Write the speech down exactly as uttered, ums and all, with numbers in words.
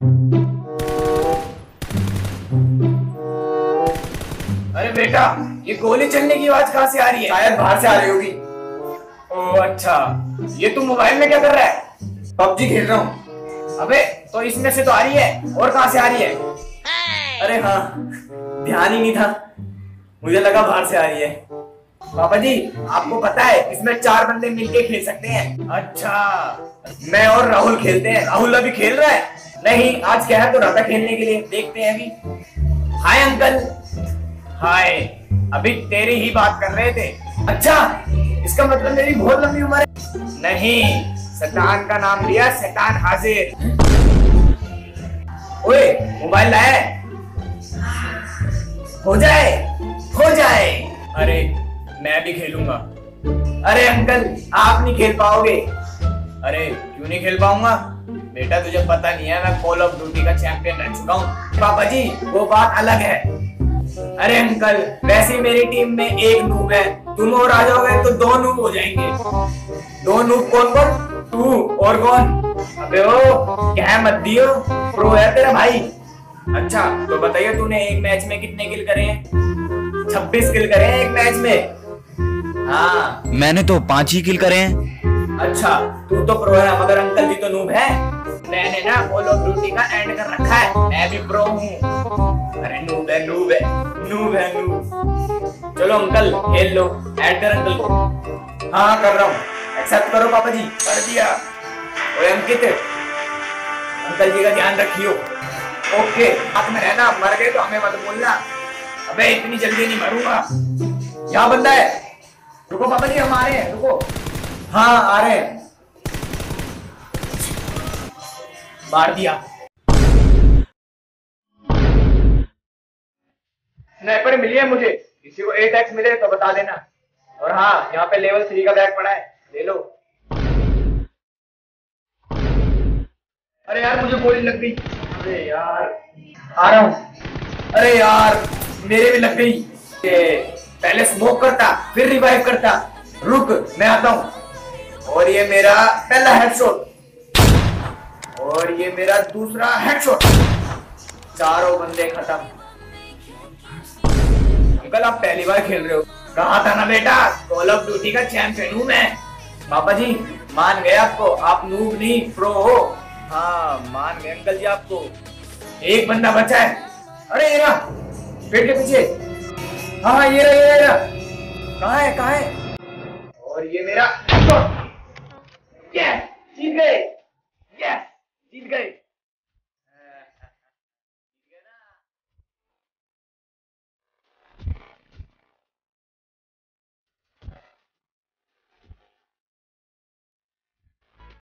अरे बेटा, ये गोली चलने की आवाज कहाँ से आ रही है? शायद बाहर से आ रही होगी। ओह अच्छा, ये तू मोबाइल में क्या कर रहा है? पबजी खेल रहा हूँ। अबे तो इसमें से तो आ रही है, और कहाँ से आ रही है? अरे हाँ, ध्यान ही नहीं था, मुझे लगा बाहर से आ रही है। पापा जी, आपको पता है इसमें चार बंदे मिलके खेल सकते हैं। अच्छा, मैं और राहुल खेलते हैं। राहुल अभी खेल रहा है? नहीं, आज कह तो रहा था खेलने के लिए, देखते हैं अभी। Hi uncle. हाय, अभी तेरी ही बात कर रहे थे। अच्छा, इसका मतलब मेरी बहुत लंबी उम्र है। नहीं, शैतान का नाम लिया, शैतान हाजिर। ओए, मोबाइल लाया? हो जाए हो जाए। अरे मैं भी खेलूंगा। अरे अंकल, आप नहीं खेल पाओगे। अरे क्यों नहीं खेल पाऊंगा? बेटा तुझे पता नहीं है, मैं कॉल ऑफ ड्यूटी का चैंपियन रह चुका हूँ। पापा जी, वो बात अलग है। अरे अंकल, वैसे मेरी टीम में एक नूब है, तुम और आ जाओगे तो दो नूब हो जाएंगे। दो नूब? कौन कौन? तू और कौन? अबे ओ, क्या मत दियो, प्रो है तेरा भाई। अच्छा तो बताइए, तूने एक मैच में कितने किल करे हैं? छब्बीस किल करे हैं एक मैच में। हाँ, मैंने तो पांच ही किल करे हैं। अच्छा, तू तो प्रो है, मगर अंकल जी तो नूब है। मैंने ना कॉल ऑफ ड्यूटी का एंड कर रखा है, मैं भी प्रो हूँ। अरे नूब है नूब है नूब है नूब। चलो अंकल खेल लो, ऐड कर अंकल को। हाँ कर रहा हूँ, एक्सेप्ट करो पापा जी। कर दिया। ओए अंकित, अंकल जी का ध्यान रखियो। ओके, हाथ में रहना, मर गए तो हमें मत बोलना। अबे इतनी जल्दी नहीं मरूंगा। यहाँ बंदा है, रुको पापा जी, हम आ रहे हैं, रुको। हाँ आ रहे हैं। मार दिया। स्नाइपर मिली है मुझे, किसी को एट एक्स मिले तो बता देना। और हाँ, यहाँ पे लेवल थ्री का बैग पड़ा है, ले लो। अरे यार मुझे गोली लग गई। अरे यार, आ रहा हूँ। अरे यार मेरे भी लग गई। ये पहले स्मोक करता, फिर रिवाइव करता। रुक, मैं आता हूँ। और ये मेरा पहला हेडशॉट, और ये मेरा दूसरा हेडशॉट। चारों बंदे खत्म। अंकल आप पहली बार खेल रहे हो? कहा था ना बेटा, कॉल ऑफ ड्यूटी का चैंपियन हूँ मैं। पापा जी मान गए आपको, आप नूब नहीं प्रो हो। हाँ मान गए अंकल जी आपको। एक बंदा बचा है। अरे ये रहा, पेड़ के पीछे। हाँ हाँ ये रहा ये रहा। कहाँ है कहाँ है? और ये मेरा, यस जीत गए, यस जीत गए।